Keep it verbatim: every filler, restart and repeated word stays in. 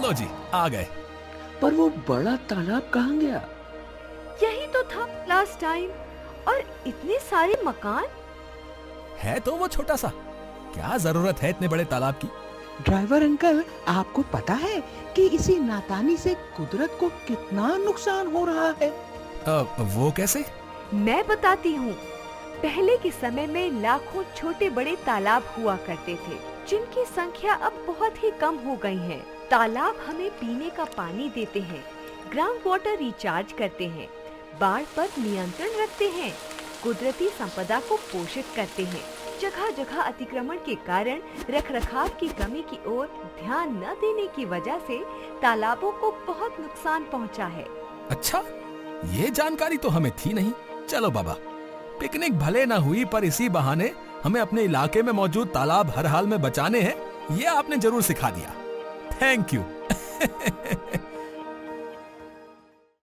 लो जी, आ गए। पर वो बड़ा तालाब कहाँ गया? यही तो था लास्ट टाइम। और इतने सारे मकान। है तो वो छोटा सा, क्या जरूरत है इतने बड़े तालाब की? ड्राइवर अंकल, आपको पता है कि इसी नादानी से कुदरत को कितना नुकसान हो रहा है? आ, वो कैसे? मैं बताती हूँ। पहले के समय में लाखों छोटे बड़े तालाब हुआ करते थे, जिनकी संख्या अब बहुत ही कम हो गई है। तालाब हमें पीने का पानी देते हैं, ग्राउंड वाटर रिचार्ज करते हैं, बाढ़ पर नियंत्रण रखते हैं, कुदरती संपदा को पोषित करते हैं। जगह जगह अतिक्रमण के कारण रखरखाव की कमी की ओर ध्यान न देने की वजह से तालाबों को बहुत नुकसान पहुंचा है। अच्छा, ये जानकारी तो हमें थी नहीं। चलो बाबा, पिकनिक भले न हुई पर इसी बहाने हमें अपने इलाके में मौजूद तालाब हर हाल में बचाने हैं, ये आपने जरूर सिखा दिया। Thank you.